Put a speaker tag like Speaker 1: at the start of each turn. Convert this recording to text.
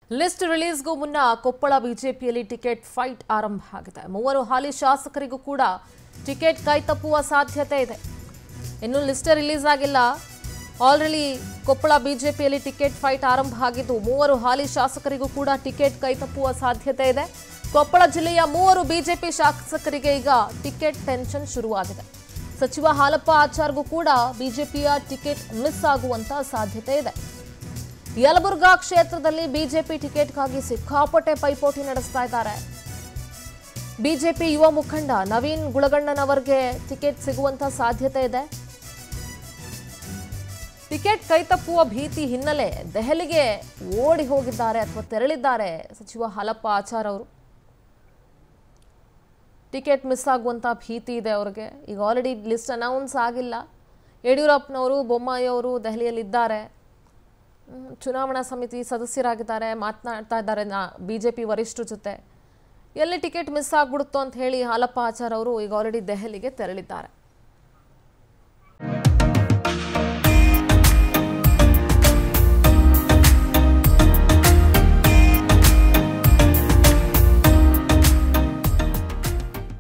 Speaker 1: List ರಿಲೀಸ್ಗೂ ಮುನ್ನ ಕೊಪ್ಪಳ ಬಿಜೆಪಿಯಲ್ಲಿ ticket fight ಆರಂಭ ಆಗಿದೆ. ಮೂವರು ಹಾಲಿ ಶಾಸಕರಿಗೂ ಕೂಡ ಟಿಕೆಟ್ ಕೈತಪ್ಪುವ ಸಾಧ್ಯತೆ ಇದೆ. ಇನ್ನು ಲಿಸ್ಟ್ ರಿಲೀಸ್ ಆಗಿಲ್ಲ. ಆಲ್ರೆಡಿ ಕೊಪ್ಪಳ ಬಿಜೆಪಿಯಲ್ಲಿ ಟಿಕೆಟ್ ಫೈಟ್ ಆರಂಭ ಆಗಿದ್ದು ಮೂವರು ಹಾಲಿ ಶಾಸಕರಿಗೂ ಕೂಡ ಟಿಕೆಟ್ ಕೈತಪ್ಪುವ ಸಾಧ್ಯತೆ ಇದೆ. ಕೊಪ್ಪಳ ಜಿಲ್ಲೆಯ ಮೂವರು ಬಿಜೆಪಿ ಶಾಸಕರಿಗೆ ಈಗ ಟಿಕೆಟ್ ಟೆನ್ಷನ್ ಶುರುವಾಗಿದೆ. ಸಚಿವ ಹಾಲಪ್ಪ ಆಚಾರ್ಗೂ ಕೂಡ ಬಿಜೆಪಿಯ ಟಿಕೆಟ್ ಮಿಸ್ ಆಗುವಂತ ಸಾಧ್ಯತೆ ಇದೆ. ಯಲಬುರ್ಗಾ ಕ್ಷೇತ್ರದಲ್ಲಿ ಬಿಜೆಪಿ ಟಿಕೆಟ್ಗಾಗಿ ಸಿಕ್ಕಾಪಟ್ಟೆ ಪೈಪೋಟಿ ನಡೆಸ್ತಾ ಇದ್ದಾರೆ. ಬಿಜೆಪಿ ಯುವ ಮುಖಂಡ ನವೀನ್ ಗುಳಗಣ್ಣನವರಿಗೆ ಟಿಕೆಟ್ ಸಿಗುವಂತ ಸಾಧ್ಯತೆ ಇದೆ. ಟಿಕೆಟ್ ಕೈತಪ್ಪುವ ಭೀತಿ ಹಿನ್ನೆಲೆ ದೆಹಲಿಗೆ ಓಡಿ ಹೋಗಿದ್ದಾರೆ ಅಥವಾ ತೆರಳಿದ್ದಾರೆ ಸಚಿವ ಹಾಲಪ್ಪ ಆಚಾರ್ ಅವರು. ಟಿಕೆಟ್ ಮಿಸ್ ಆಗುವಂತ ಭೀತಿ ಇದೆ ಅವರಿಗೆ. ಈಗ ಆಲ್ರೆಡಿ ಲಿಸ್ಟ್ ಅನೌನ್ಸ್ ಆಗಿಲ್ಲ. ಯಡಿಯೂರಪ್ಪನವರು ಬೊಮ್ಮಾಯಿ ಅವರು ದೆಹಲಿಯಲ್ಲಿದ್ದಾರೆ. ಚುನಾವಣಾ ಸಮಿತಿ ಸದಸ್ಯರಾಗಿದ್ದಾರೆ, ಮಾತನಾಡ್ತಾ ಇದ್ದಾರೆ ಬಿಜೆಪಿ ವರಿಷ್ಠರ ಜೊತೆ. ಎಲ್ಲಿ ಟಿಕೆಟ್ ಮಿಸ್ ಆಗ್ಬಿಡುತ್ತೋ ಅಂತ ಹೇಳಿ ಹಾಲಪ್ಪ ಆಚಾರ್ ಅವರು ಈಗ ಆಲ್ರೆಡಿ ದೆಹಲಿಗೆ ತೆರಳಿದ್ದಾರೆ.